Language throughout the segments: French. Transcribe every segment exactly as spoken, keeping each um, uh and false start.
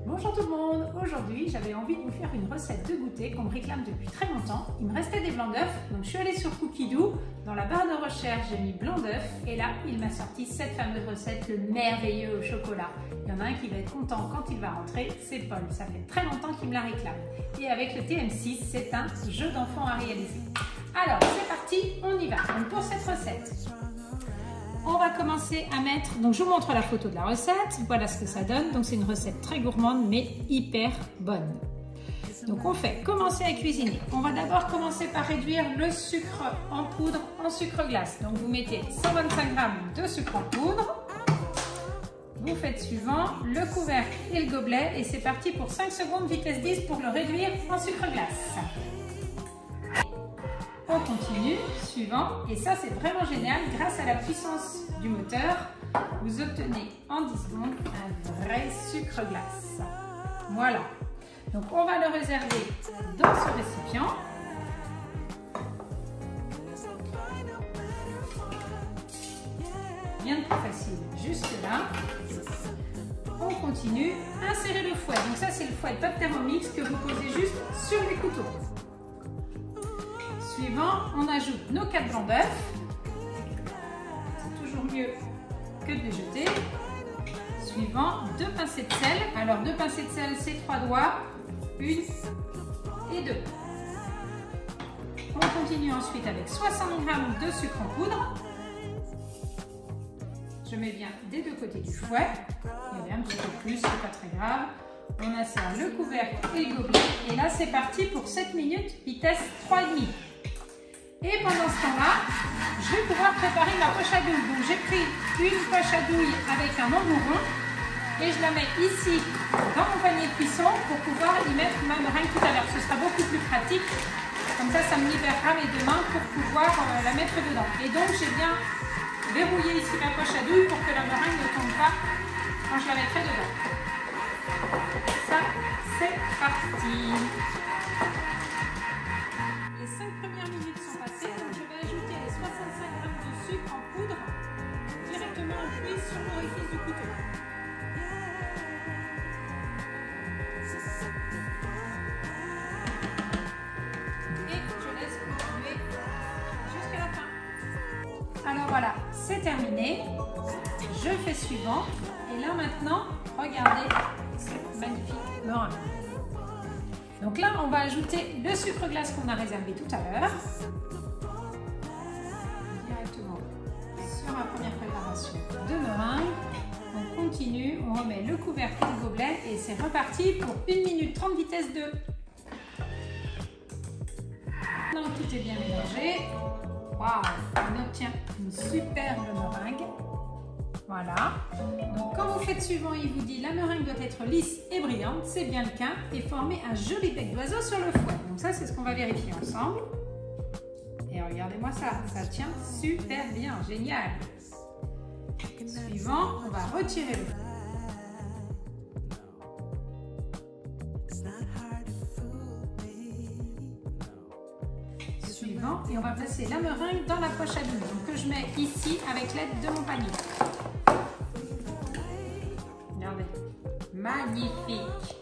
Bonjour tout le monde, aujourd'hui j'avais envie de vous faire une recette de goûter qu'on me réclame depuis très longtemps. Il me restait des blancs d'œufs, donc je suis allée sur Cookidoo, dans la barre de recherche j'ai mis blanc d'œuf et là il m'a sorti cette fameuse recette, le merveilleux au chocolat. Il y en a un qui va être content quand il va rentrer, c'est Paul, ça fait très longtemps qu'il me la réclame. Et avec le T M six, c'est un jeu d'enfant à réaliser. Alors c'est parti, on y va. Donc pour cette recette, on va commencer à mettre, donc je vous montre la photo de la recette, voilà ce que ça donne. Donc c'est une recette très gourmande mais hyper bonne. Donc on fait commencer à cuisiner. On va d'abord commencer par réduire le sucre en poudre en sucre glace. Donc vous mettez cent vingt-cinq grammes de sucre en poudre. Vous faites suivant, le couvercle et le gobelet et c'est parti pour cinq secondes vitesse dix pour le réduire en sucre glace. On continue, suivant, et ça c'est vraiment génial, grâce à la puissance du moteur, vous obtenez en dix secondes un vrai sucre glace. Voilà, donc on va le réserver dans ce récipient. Rien de plus facile, juste là. On continue, insérer le fouet, donc ça c'est le fouet Top Thermomix que vous posez juste sur les couteaux. Suivant, on ajoute nos quatre blancs d'œufs. C'est toujours mieux que de les jeter. Suivant, deux pincées de sel. Alors deux pincées de sel, c'est trois doigts. Une et deux. On continue ensuite avec soixante grammes de sucre en poudre. Je mets bien des deux côtés du fouet. Il y avait un petit peu plus, c'est pas très grave. On insère le couvercle et le gobelet. Et là, c'est parti pour sept minutes, vitesse trois virgule cinq. Et pendant ce temps-là, je vais pouvoir préparer ma poche à douille. Donc j'ai pris une poche à douille avec un embourron et je la mets ici dans mon panier de cuisson pour pouvoir y mettre ma meringue tout à l'heure. Ce sera beaucoup plus pratique. Comme ça, ça me libérera mes deux mains pour pouvoir euh, la mettre dedans. Et donc j'ai bien verrouillé ici ma poche à douille pour que la meringue ne tombe pas quand je la mettrai dedans. Ça, c'est parti. Les cinq premières minutes sont passées, donc je vais ajouter les soixante-cinq grammes de sucre en poudre directement en pluie sur l'orifice du couteau. Et je laisse continuer jusqu'à la fin. Alors voilà, c'est terminé. Je fais suivant. Et là maintenant, regardez cette magnifique meringue. Donc là, on va ajouter le sucre glace qu'on a réservé tout à l'heure. Directement sur ma première préparation de meringue. On continue, on remet le couvercle et le gobelet et c'est reparti pour une minute trente vitesse deux. Maintenant tout est bien mélangé. Waouh, on obtient une superbe meringue. Voilà. Donc quand vous faites suivant, il vous dit la meringue doit être lisse et brillante, c'est bien le cas, et former un joli bec d'oiseau sur le fouet. Donc ça, c'est ce qu'on va vérifier ensemble. Et regardez-moi ça, ça tient super bien, génial. Suivant, on va retirer le fouet. Suivant, et on va placer la meringue dans la poche à douille, donc que je mets ici avec l'aide de mon panier. Regardez, magnifique.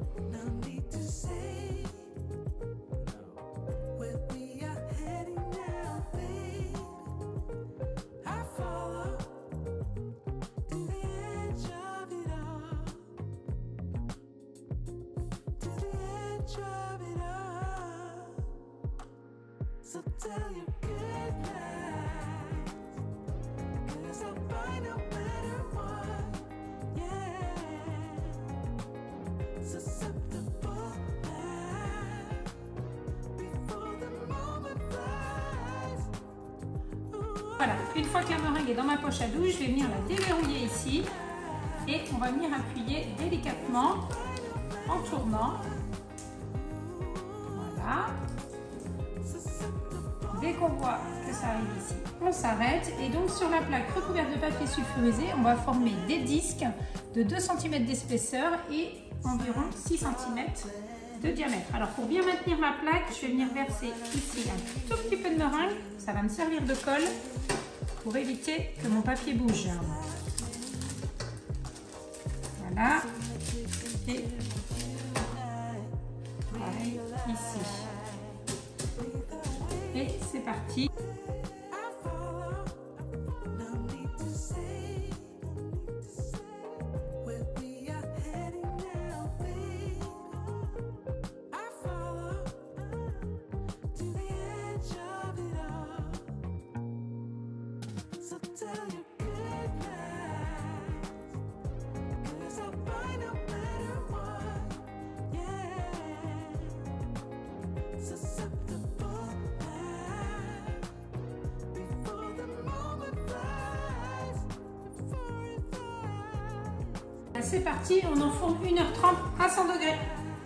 Voilà, une fois que la meringue est dans ma poche à douille, je vais venir la déverrouiller ici et on va venir appuyer délicatement en tournant. Voilà. Dès qu'on voit que ça arrive ici, on s'arrête et donc sur la plaque recouverte de papier sulfurisé, on va former des disques de deux centimètres d'épaisseur et environ six centimètres de diamètre. Alors pour bien maintenir ma plaque, je vais venir verser ici un tout petit peu de meringue, ça va me servir de colle pour éviter que mon papier bouge. Voilà. Et pareil ici. Et c'est parti. C'est parti, on enfourne une heure trente à cent degrés.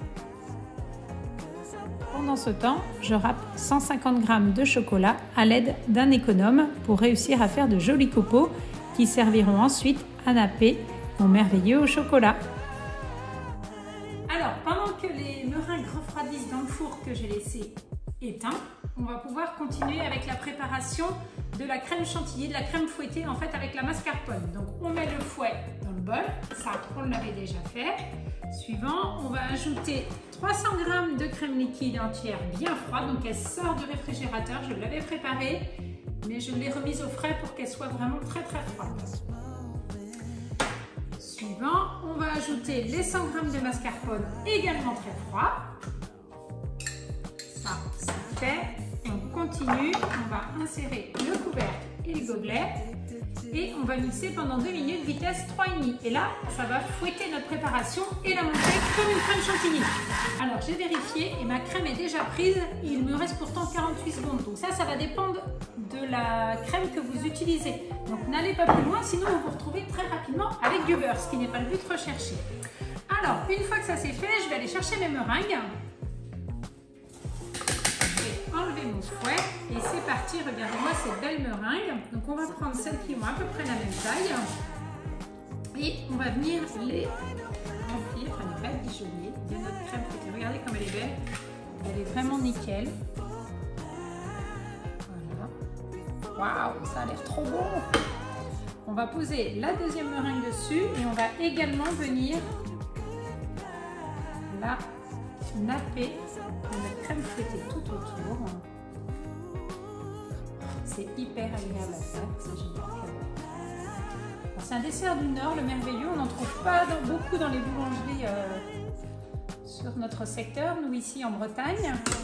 Pendant ce temps, je râpe cent cinquante grammes de chocolat à l'aide d'un économe pour réussir à faire de jolis copeaux qui serviront ensuite à napper mon merveilleux au chocolat. Alors, pendant que les meringues refroidissent dans le four que j'ai laissé éteint, on va pouvoir continuer avec la préparation de la crème chantilly, de la crème fouettée en fait avec la mascarpone. Donc on met le fouet dans le bol, ça on l'avait déjà fait. Suivant, on va ajouter trois cents grammes de crème liquide entière bien froide, donc elle sort du réfrigérateur, je l'avais préparée, mais je l'ai remise au frais pour qu'elle soit vraiment très très froide. Suivant, on va ajouter les cent grammes de mascarpone également très froid. Ça, c'est fait. On continue, on va insérer le couvercle et le gobelet et on va mixer pendant deux minutes vitesse trois virgule cinq. Et là, ça va fouetter notre préparation et la monter comme une crème chantilly. Alors, j'ai vérifié et ma crème est déjà prise. Il me reste pourtant quarante-huit secondes. Donc ça, ça va dépendre de la crème que vous utilisez. Donc n'allez pas plus loin, sinon vous vous retrouvez très rapidement avec du beurre, ce qui n'est pas le but recherché. Alors, une fois que ça c'est fait, je vais aller chercher mes meringues. Enlever mon fouet et c'est parti, regardez-moi ces belles meringues. Donc on va prendre celles qui ont à peu près la même taille et on va venir les remplir, enfin les badigeonner de notre crème fouettée. Regardez comme elle est belle, elle est vraiment nickel. Voilà, waouh, ça a l'air trop bon. On va poser la deuxième meringue dessus et on va également venir la napper de notre crème fouettée tout autour. C'est hyper agréable à faire, c'est génial. C'est un dessert du Nord, le merveilleux. On n'en trouve pas dans, beaucoup dans les boulangeries euh, sur notre secteur, nous ici en Bretagne.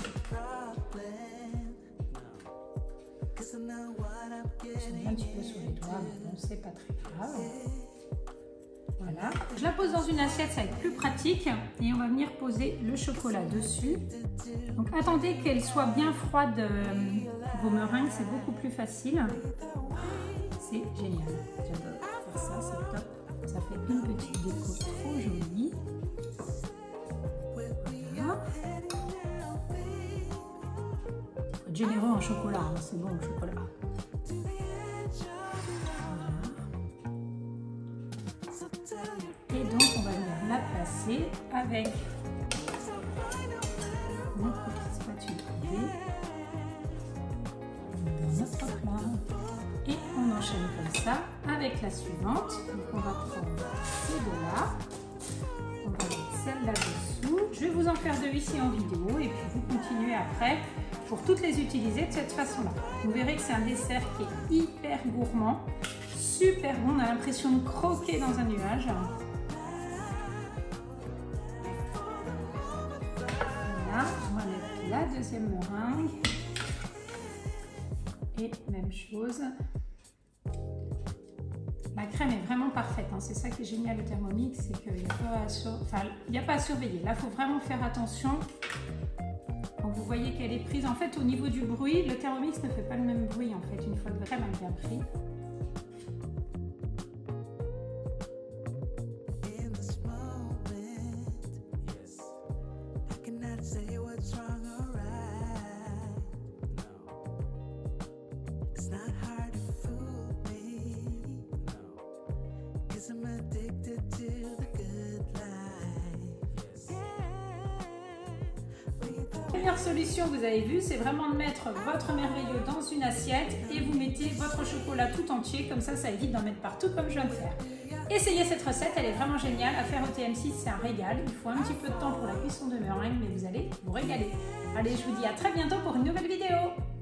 J'ai un petit peu sur les doigts, mais bon, c'est pas très grave. Voilà, je la pose dans une assiette, ça va être plus pratique et on va venir poser le chocolat dessus. Donc attendez qu'elle soit bien froide, euh, vos meringues, c'est beaucoup plus facile. C'est génial, j'adore faire ça, c'est top. Ça fait une petite déco trop jolie. Voilà. Généreux en chocolat, hein, c'est bon le chocolat. Et donc on va venir la placer avec notre petite spatule idée dans notre plat. Et on enchaîne comme ça avec la suivante. Donc on va prendre ces deux-là, on va mettre celle-là dessous. Je vais vous en faire deux ici en vidéo et puis vous continuez après pour toutes les utiliser de cette façon-là. Vous verrez que c'est un dessert qui est hyper gourmand, super bon, on a l'impression de croquer dans un nuage. Voilà, on va mettre la deuxième meringue. Et même chose. La crème est vraiment parfaite, hein. C'est ça qui est génial au Thermomix, c'est qu'il n'y a pas à sur... enfin, il n'y a pas à surveiller. Là, il faut vraiment faire attention. Quand vous voyez qu'elle est prise, en fait, au niveau du bruit, le Thermomix ne fait pas le même bruit, en fait, une fois que votre crème est bien prise. Première solution, vous avez vu, c'est vraiment de mettre votre merveilleux dans une assiette et vous mettez votre chocolat tout entier, comme ça, ça évite d'en mettre partout comme je viens de faire. Essayez cette recette, elle est vraiment géniale. À faire au T M six, c'est un régal. Il faut un petit peu de temps pour la cuisson de meringue, mais vous allez vous régaler. Allez, je vous dis à très bientôt pour une nouvelle vidéo.